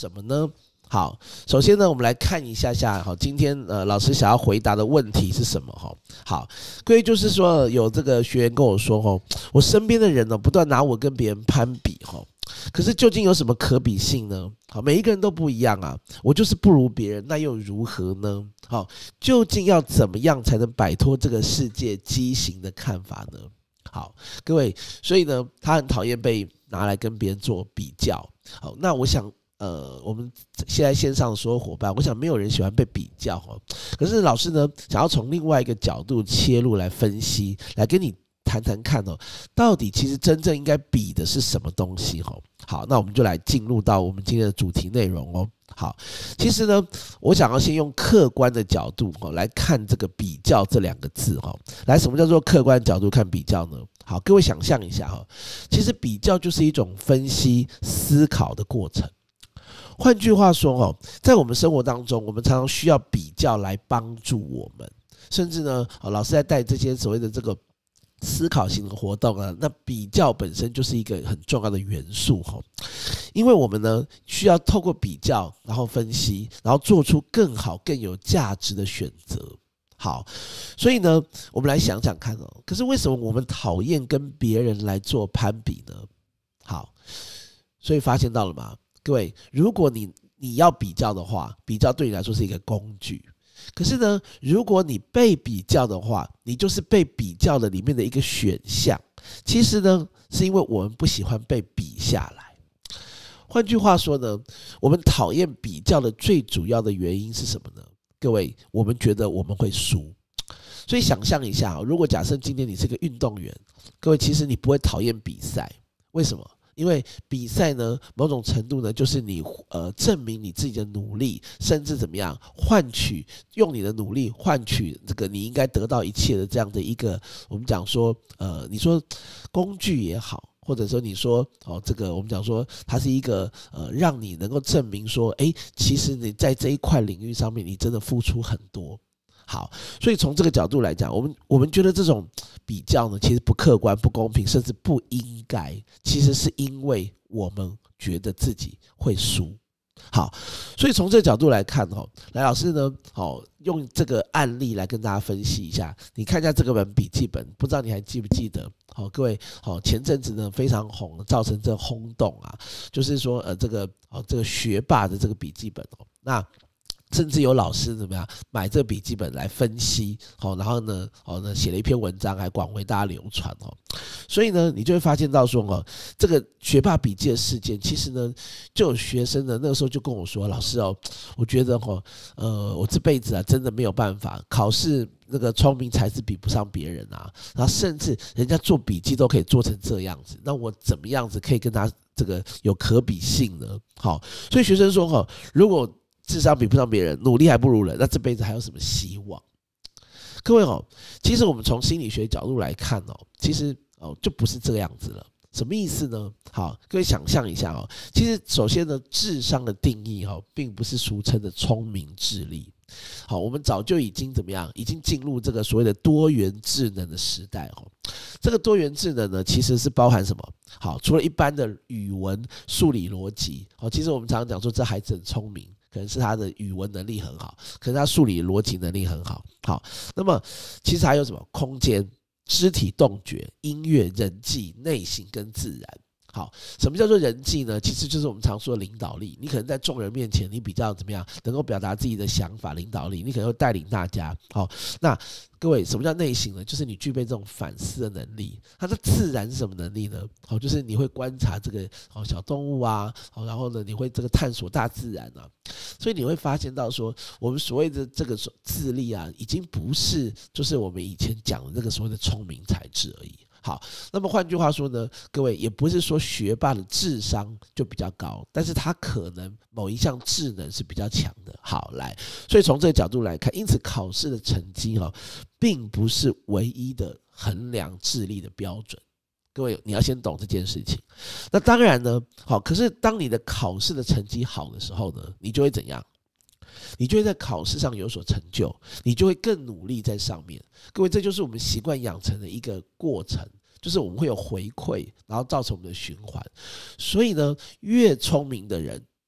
什么呢？好，首先呢，我们来看一下好，今天老师想要回答的问题是什么哈？好，各位就是说有这个学员跟我说哈，我身边的人呢不断拿我跟别人攀比哈，可是究竟有什么可比性呢？好，每一个人都不一样啊，我就是不如别人，那又如何呢？好，究竟要怎么样才能摆脱这个世界畸形的看法呢？好，各位，所以呢，他很讨厌被拿来跟别人做比较。好，那我想。我们现在线上的所有伙伴，我想没有人喜欢被比较哈。可是老师呢，想要从另外一个角度切入来分析，来跟你谈谈看哦，到底其实真正应该比的是什么东西哈？好，那我们就来进入到我们今天的主题内容哦。好，其实呢，我想要先用客观的角度来看这个比较这两个字哈。来，什么叫做客观角度看比较呢？好，各位想象一下哈，其实比较就是一种分析思考的过程。换句话说，在我们生活当中，我们常常需要比较来帮助我们，甚至呢，老师在带这些所谓的这个思考型的活动啊，那比较本身就是一个很重要的元素，因为我们呢需要透过比较，然后分析，然后做出更好、更有价值的选择。好，所以呢，我们来想想看可是为什么我们讨厌跟别人来做攀比呢？好，所以发现到了吗？各位，如果你要比较的话，比较对你来说是一个工具。可是呢，如果你被比较的话，你就是被比较的里面的一个选项。其实呢，是因为我们不喜欢被比下来。换句话说呢，我们讨厌比较的最主要的原因是什么呢？各位，我们觉得我们会输。所以想象一下，如果假设今天你是个运动员，各位其实你不会讨厌比赛，为什么？因为比赛呢，某种程度呢，就是你证明你自己的努力，甚至怎么样用你的努力换取这个你应该得到一切的这样的一个，我们讲说你说工具也好，或者说你说这个我们讲说它是一个让你能够证明说，其实你在这一块领域上面你真的付出很多。好，所以从这个角度来讲，我们觉得这种比较呢，其实不客观、不公平，甚至不应该。其实是因为我们觉得自己会输。好，所以从这个角度来看来老师呢，用这个案例来跟大家分析一下。你看一下这个笔记本，不知道你还记不记得？各位，前阵子呢非常红，造成这轰动啊，就是说这个学霸的这个笔记本那。甚至有老师怎么样买这个笔记本来分析，然后呢，写了一篇文章，还广为大家流传所以呢，你就会发现到说这个学霸笔记的事件，其实呢，就有学生呢那个时候就跟我说，老师我觉得我这辈子啊真的没有办法，考试那个聪明才智比不上别人啊，然后甚至人家做笔记都可以做成这样子，那我怎么样子可以跟他这个有可比性呢？好，所以学生说如果智商比不上别人，努力还不如人，那这辈子还有什么希望？各位其实我们从心理学角度来看其实就不是这个样子了。什么意思呢？好，各位想象一下其实首先呢，智商的定义并不是俗称的聪明智力。好，我们早就已经怎么样？已经进入这个所谓的多元智能的时代这个多元智能呢，其实是包含什么？好，除了一般的语文、数理、逻辑其实我们常常讲说这孩子很聪明。可能是他的语文能力很好，可能他数理逻辑能力很好。好，那么其实还有什么？空间、肢体动觉、音乐、人际、内心跟自然。好，什么叫做人际呢？其实就是我们常说的领导力。你可能在众人面前，你比较怎么样，能够表达自己的想法，领导力，你可能会带领大家。好，那各位，什么叫内省呢？就是你具备这种反思的能力。它的自然是什么能力呢？好，就是你会观察这个小动物啊，然后呢，你会这个探索大自然啊。所以你会发现到说，我们所谓的这个智力啊，已经不是就是我们以前讲的那个所谓的聪明才智而已。好，那么换句话说呢，各位也不是说学霸的智商就比较高，但是他可能某一项智能是比较强的。好，来，所以从这个角度来看，因此考试的成绩并不是唯一的衡量智力的标准。各位，你要先懂这件事情。那当然呢，可是当你的考试的成绩好的时候呢，你就会怎样？你就会在考试上有所成就，你就会更努力在上面。各位，这就是我们习惯养成的一个过程，就是我们会有回馈，然后造成我们的循环。所以呢，越聪明的人，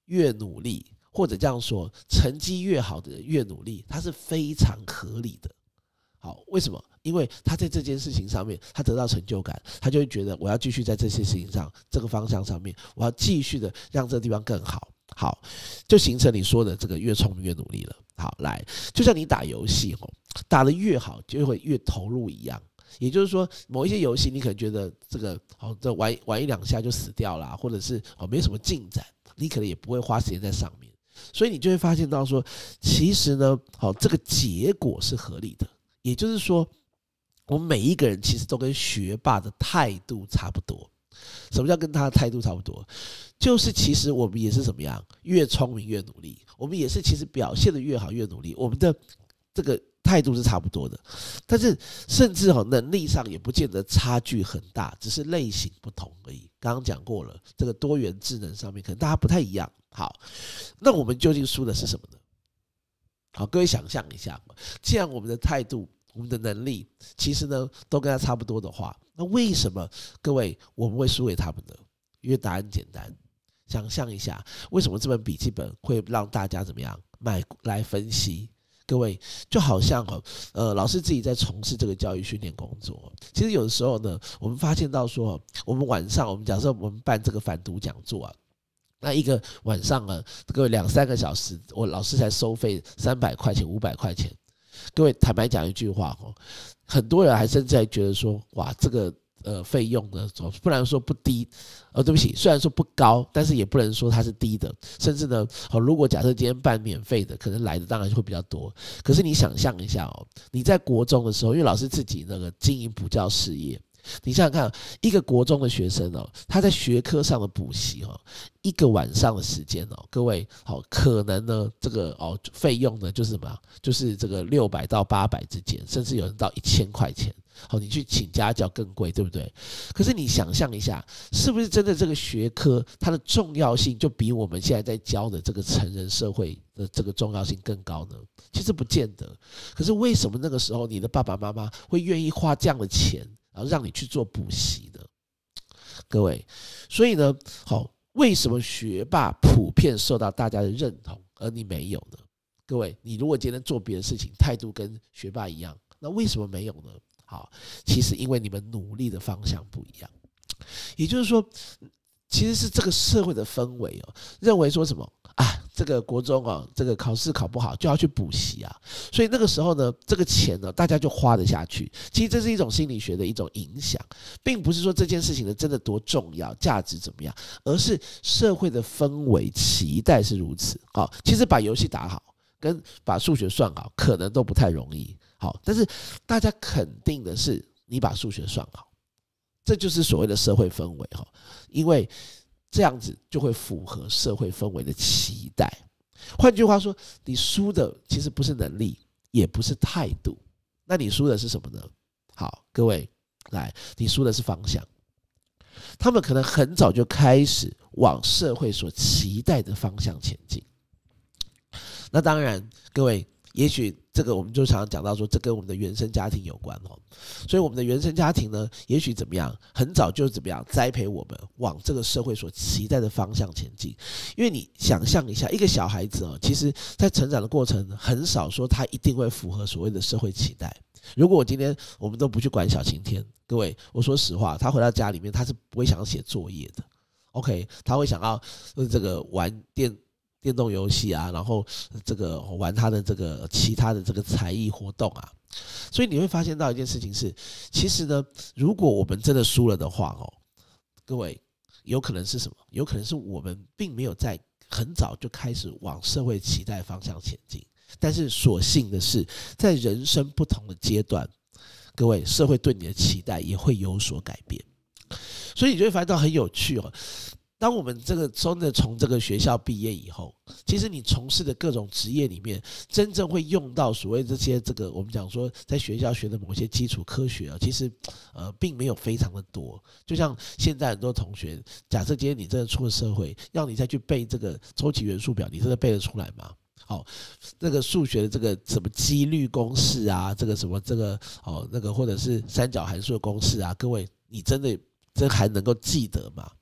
越努力，或者这样说，成绩越好的人越努力，它是非常合理的。好，为什么？因为他在这件事情上面，他得到成就感，他就会觉得我要继续在这些事情上，这个方向上面，我要继续的让这个地方更好。好，就形成你说的这个越聪明越努力了。好，来，就像你打游戏打得越好，就会越投入一样。也就是说，某一些游戏你可能觉得这玩一两下就死掉啦，或者是没什么进展，你可能也不会花时间在上面。所以你就会发现到说，其实呢，这个结果是合理的。也就是说，我们每一个人其实都跟学霸的态度差不多。什么叫跟他的态度差不多？就是其实我们也是怎么样，越聪明越努力，我们也是其实表现的越好越努力，我们的这个态度是差不多的。但是甚至能力上也不见得差距很大，只是类型不同而已。刚刚讲过了，这个多元智能上面可能大家不太一样。好，那我们究竟输的是什么呢？好，各位想象一下，既然我们的态度、我们的能力，其实呢都跟他差不多的话，那为什么各位我们会输给他们呢？因为答案简单，想象一下，为什么这本笔记本会让大家怎么样买来分析？各位就好像老师自己在从事这个教育训练工作，其实有的时候呢，我们发现到说，我们晚上假设我们办这个反读讲座啊。那一个晚上各位2-3个小时，我老师才收费300块钱、500块钱。各位坦白讲一句话很多人还甚至还觉得说，哇，这个费用呢，不能说不低，对不起，虽然说不高，但是也不能说它是低的。甚至呢，如果假设今天办免费的，可能来的当然会比较多。可是你想象一下你在国中的时候，因为老师自己那个经营补教事业。你想想看，一个国中的学生他在学科上的补习一个晚上的时间各位可能呢这个费用呢就是什么？就是这个600到800之间，甚至有人到1000块钱。你去请家教更贵，对不对？可是你想象一下，是不是真的这个学科它的重要性就比我们现在在教的这个成人社会的这个重要性更高呢？其实不见得。可是为什么那个时候你的爸爸妈妈会愿意花这样的钱？然后让你去做补习的，各位，所以呢，为什么学霸普遍受到大家的认同，而你没有呢？各位，你如果今天做别的事情，态度跟学霸一样，那为什么没有呢？好，其实因为你们努力的方向不一样，也就是说，其实是这个社会的氛围认为说什么这个国中这个考试考不好就要去补习啊，所以那个时候呢，这个钱呢，大家就花得下去。其实这是一种心理学的一种影响，并不是说这件事情呢真的多重要，价值怎么样，而是社会的氛围期待是如此。其实把游戏打好跟把数学算好可能都不太容易，但是大家肯定的是你把数学算好，这就是所谓的社会氛围因为这样子就会符合社会氛围的期待。换句话说，你输的其实不是能力，也不是态度，那你输的是什么呢？好，各位来，你输的是方向。他们可能很早就开始往社会所期待的方向前进。那当然，各位，也许这个我们就常常讲到说，这跟我们的原生家庭有关所以我们的原生家庭呢，也许怎么样，很早就怎么样栽培我们往这个社会所期待的方向前进。因为你想象一下，一个小孩子其实在成长的过程很少说他一定会符合所谓的社会期待。如果我们都不去管小晴天，各位，我说实话，他回到家里面他是不会想要写作业的。OK， 他会想要这个玩电动游戏啊，然后这个玩他的这个其他的这个才艺活动啊，所以你会发现到一件事情是，其实呢，如果我们真的输了的话各位，有可能是什么？有可能是我们并没有在很早就开始往社会期待方向前进，但是所幸的是，在人生不同的阶段，各位，社会对你的期待也会有所改变，所以你就会发现到很有趣当我们真的从这个学校毕业以后，其实你从事的各种职业里面，真正会用到所谓这些我们讲说在学校学的某些基础科学其实并没有非常的多。就像现在很多同学，假设今天你真的出了社会，要你再去背这个周期元素表，你真的背得出来吗？那个数学的这个什么几率公式啊，这个什么这个那个或者是三角函数的公式啊，各位，你真还能够记得吗？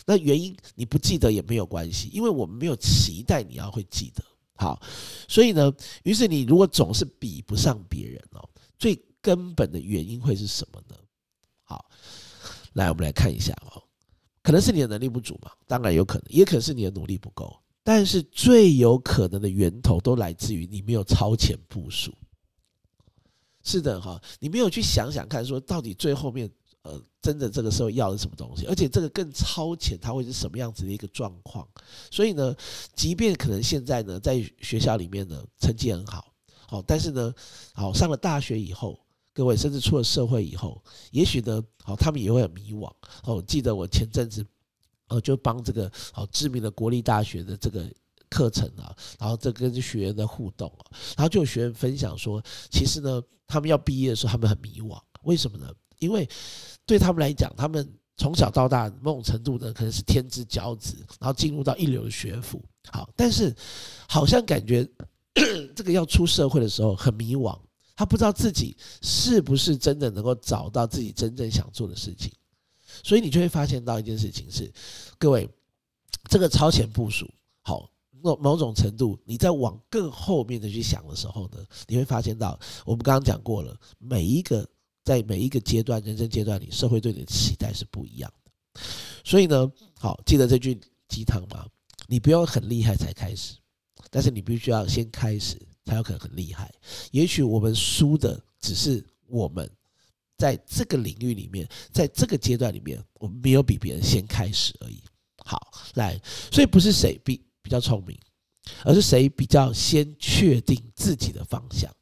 那原因你不记得也没有关系，因为我们没有期待你要会记得。好，所以呢，于是你如果总是比不上别人哦，最根本的原因会是什么呢？好，来我们来看一下哦，可能是你的能力不足嘛，当然有可能，也可能是你的努力不够，但是最有可能的源头都来自于你没有超前部署。是的哈，你没有去想想看，说到底最后面真的这个社会要的是什么东西，而且这个更超前，它会是什么样子的一个状况？所以呢，即便可能现在呢，在学校里面呢成绩很好，好，但是呢，好上了大学以后，各位甚至出了社会以后，也许呢，好他们也会很迷惘。哦，记得我前阵子就帮这个好知名的国立大学的这个课程啊，然后这跟学员的互动啊，然后就有学员分享说，其实呢，他们要毕业的时候，他们很迷惘，为什么呢？因为对他们来讲，他们从小到大某种程度呢，可能是天之骄子，然后进入到一流的学府，好，但是好像感觉这个要出社会的时候很迷惘，他不知道自己是不是真的能够找到自己真正想做的事情，所以你就会发现到一件事情是，各位这个超前部署，好。某种程度，你在往更后面的去想的时候呢，你会发现到，我们刚刚讲过了，在每一个阶段，人生阶段里，社会对你的期待是不一样的。所以呢，好，记得这句鸡汤吗？你不用很厉害才开始，但是你必须要先开始，才有可能很厉害。也许我们输的只是我们在这个领域里面，在这个阶段里面，我们没有比别人先开始而已。好，来，所以不是谁比较聪明，而是谁比较先确定自己的方向。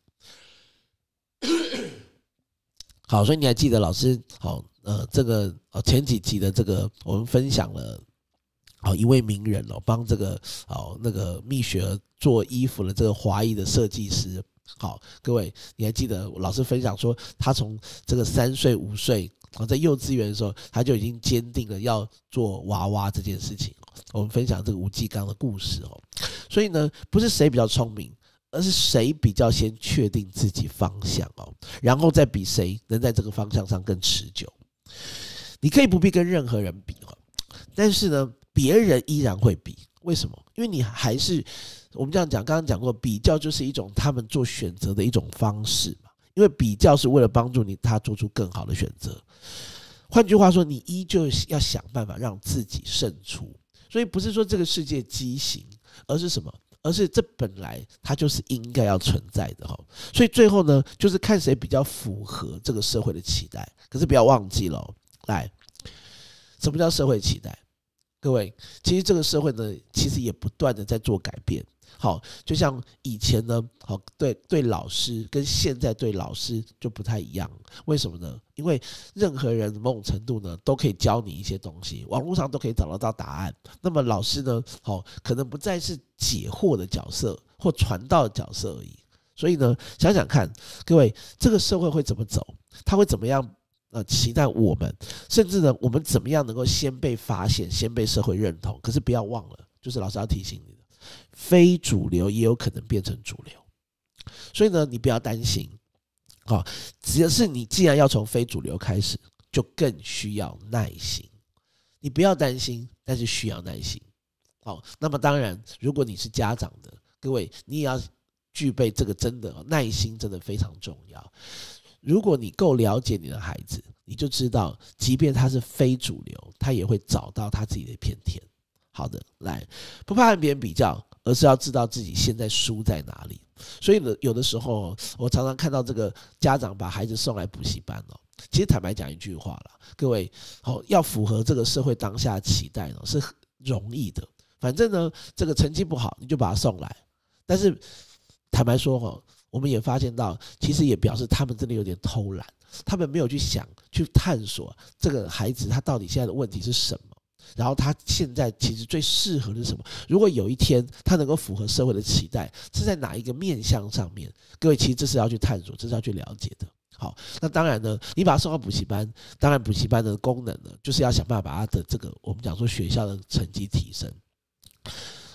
好，所以你还记得老师好这个前几集的这个我们分享了一位名人帮这个那个蜜雪儿做衣服的这个华裔的设计师。好，各位你还记得老师分享说，他从这个3岁5岁在幼稚园的时候，他就已经坚定了要做娃娃这件事情。我们分享这个吴继刚的故事哦，所以呢，不是谁比较聪明，而是谁比较先确定自己方向哦，然后再比谁能在这个方向上更持久。你可以不必跟任何人比哦，但是呢，别人依然会比。为什么？因为你还是我们这样讲，刚刚讲过，比较就是一种他们做选择的一种方式嘛。因为比较是为了帮助他做出更好的选择。换句话说，你依旧要想办法让自己胜出。所以不是说这个世界畸形，而是什么？而是这本来它就是应该要存在的。所以最后呢，就是看谁比较符合这个社会的期待。可是不要忘记了，来，什么叫社会期待？各位，其实这个社会呢，其实也不断的在做改变。好，就像以前呢，好对老师跟现在对老师就不太一样。为什么呢？因为任何人某种程度呢都可以教你一些东西，网络上都可以找得到答案。那么老师呢，好，可能不再是解惑的角色或传道的角色而已。所以呢，想想看，各位，这个社会会怎么走？它会怎么样？期待我们，甚至呢，我们怎么样能够先被发现，先被社会认同？可是不要忘了，就是老师要提醒你的，非主流也有可能变成主流。所以呢，你不要担心，只是你既然要从非主流开始，就更需要耐心。你不要担心，但是需要耐心。好，那么当然，如果你是家长的，各位，你也要具备这个真的耐心，真的非常重要。如果你够了解你的孩子，你就知道，即便他是非主流，他也会找到他自己的一片天。好的，来，不怕和别人比较，而是要知道自己现在输在哪里。所以呢，有的时候我常常看到这个家长把孩子送来补习班其实坦白讲一句话啦，各位，要符合这个社会当下的期待是容易的。反正呢，这个成绩不好，你就把他送来。但是坦白说我们也发现到，其实也表示他们真的有点偷懒，他们没有去想、去探索这个孩子他到底现在的问题是什么，然后他现在其实最适合的是什么。如果有一天他能够符合社会的期待，是在哪一个面向上面？各位，其实这是要去探索，这是要去了解的。好，那当然呢，你把他送到补习班，当然补习班的功能呢，就是要想办法把他的这个我们讲说学校的成绩提升。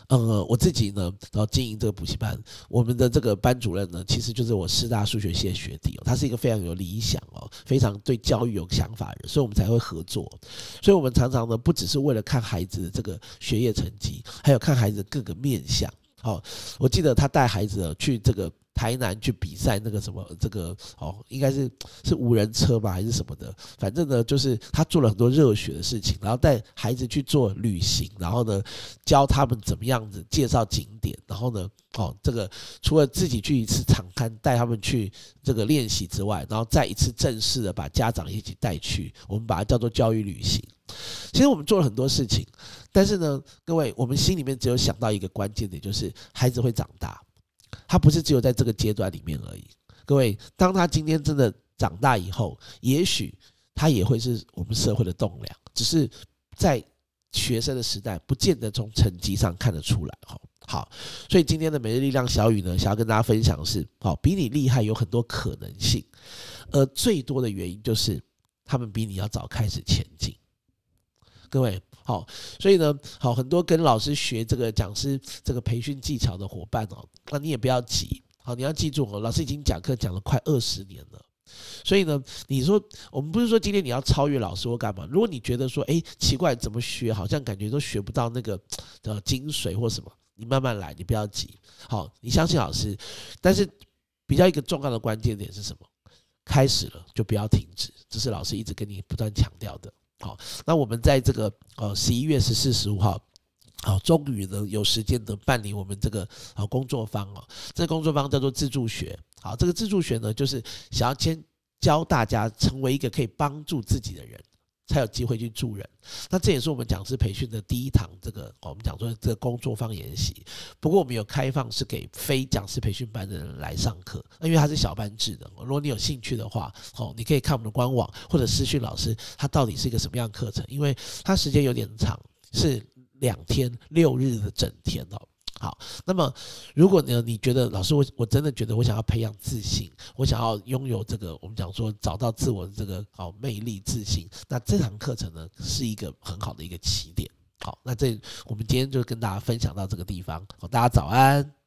我自己呢，然后经营这个补习班，我们的这个班主任呢，其实就是我师大数学系的学弟他是一个非常有理想非常对教育有想法的人，所以我们才会合作。所以我们常常呢，不只是为了看孩子的这个学业成绩，还有看孩子的各个面向。我记得他带孩子去这个台南去比赛，那个什么这个应该是无人车吧还是什么的，反正呢就是他做了很多热血的事情，然后带孩子去做旅行，然后呢教他们怎么样子介绍景点，然后呢这个除了自己去一次场勘带他们去这个练习之外，然后再一次正式的把家长一起带去，我们把它叫做教育旅行。其实我们做了很多事情，但是呢，各位，我们心里面只有想到一个关键点，就是孩子会长大，他不是只有在这个阶段里面而已。各位，当他今天真的长大以后，也许他也会是我们社会的栋梁，只是在学生的时代，不见得从成绩上看得出来。好，所以今天的每日力量小语呢，想要跟大家分享的是，比你厉害有很多可能性，而最多的原因就是他们比你要早开始前进。各位，所以呢，很多跟老师学这个讲师这个培训技巧的伙伴那你也不要急，你要记住老师已经讲课讲了快20年了，所以呢，你说我们不是说今天你要超越老师或干嘛，如果你觉得说，奇怪怎么学，好像感觉都学不到那个精髓或什么，你慢慢来，你不要急，你相信老师，但是比较一个重要的关键点是什么？开始了就不要停止，这是老师一直跟你不断强调的。那我们在这个11月14、15号，终于呢有时间呢办理我们这个工作坊这个工作坊叫做自助学。这个自助学呢，就是想要先教大家成为一个可以帮助自己的人，才有机会去助人。那这也是我们讲师培训的第一堂这个我们讲说这个工作坊研习。不过我们有开放是给非讲师培训班的人来上课，因为它是小班制的。如果你有兴趣的话，你可以看我们的官网或者私讯老师，它到底是一个什么样的课程，因为它时间有点长，是2天6日的整天好，那么如果呢，你觉得老师我真的觉得我想要培养自信，我想要拥有这个我们讲说找到自我的这个魅力自信，那这堂课程呢是一个很好的一个起点。好，那我们今天就跟大家分享到这个地方。大家早安。